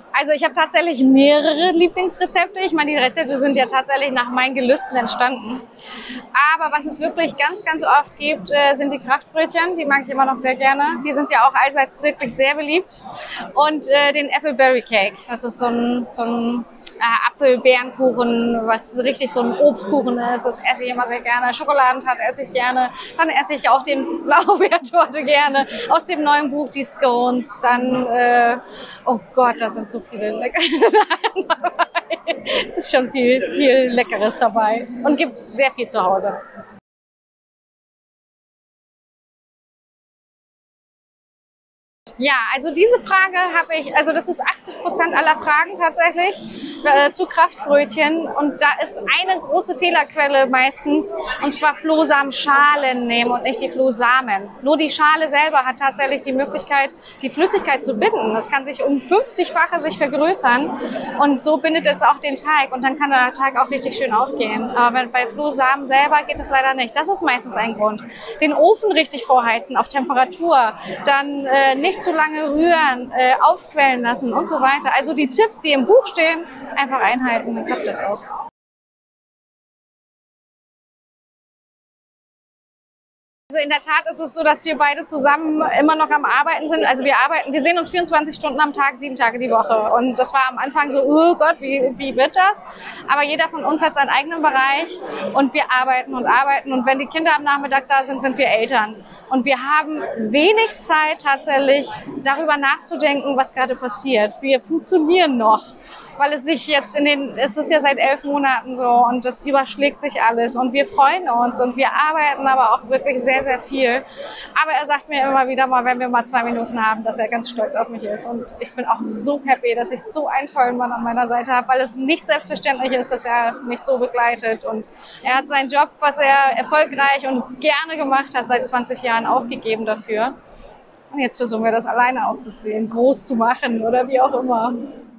Also ich habe tatsächlich mehrere Lieblingsrezepte. Ich meine, die Rezepte sind ja tatsächlich nach meinen Gelüsten entstanden. Aber was es wirklich ganz, ganz oft gibt, sind die Kraftbrötchen. Die mag ich immer noch sehr gerne. Die sind ja auch allseits wirklich sehr beliebt. Und den Appleberry Cake. Das ist so ein Apfelbeerenkuchen, was richtig so ein Obstkuchen ist. Das esse ich immer sehr gerne. Schokoladentat esse ich gerne. Dann esse ich auch den Blaubeertorte gerne. Aus dem neuen Buch die Scones. Dann, oh Gott, da sind so viele leckere Sachen dabei. Es ist schon viel Leckeres dabei und gibt sehr viel zu Hause. Ja, also diese Frage habe ich, also das ist 80% aller Fragen tatsächlich zu Kraftbrötchen. Und da ist eine große Fehlerquelle meistens, und zwar Flohsamenschalen nehmen und nicht die Flohsamen. Nur die Schale selber hat tatsächlich die Möglichkeit, die Flüssigkeit zu binden. Das kann sich um 50-fache sich vergrößern und so bindet es auch den Teig und dann kann der Teig auch richtig schön aufgehen. Aber bei Flohsamen selber geht das leider nicht. Das ist meistens ein Grund. Den Ofen richtig vorheizen auf Temperatur, dann nicht zu lange rühren, aufquellen lassen und so weiter. Also die Tipps, die im Buch stehen, einfach einhalten, dann klappt das auch. Also in der Tat ist es so, dass wir beide zusammen immer noch am Arbeiten sind. Also wir sehen uns 24 Stunden am Tag, 7 Tage die Woche. Und das war am Anfang so, oh Gott, wie wird das? Aber jeder von uns hat seinen eigenen Bereich und wir arbeiten und arbeiten. Und wenn die Kinder am Nachmittag da sind, sind wir Eltern. Und wir haben wenig Zeit tatsächlich darüber nachzudenken, was gerade passiert. Wir funktionieren noch. Weil es sich jetzt es ist ja seit 11 Monaten so und das überschlägt sich alles und wir freuen uns und wir arbeiten aber auch wirklich sehr, sehr viel. Aber er sagt mir immer wieder mal, wenn wir mal 2 Minuten haben, dass er ganz stolz auf mich ist und ich bin auch so happy, dass ich so einen tollen Mann an meiner Seite habe, weil es nicht selbstverständlich ist, dass er mich so begleitet und er hat seinen Job, was er erfolgreich und gerne gemacht hat, seit 20 Jahren aufgegeben dafür. Und jetzt versuchen wir das alleine aufzuziehen, groß zu machen oder wie auch immer.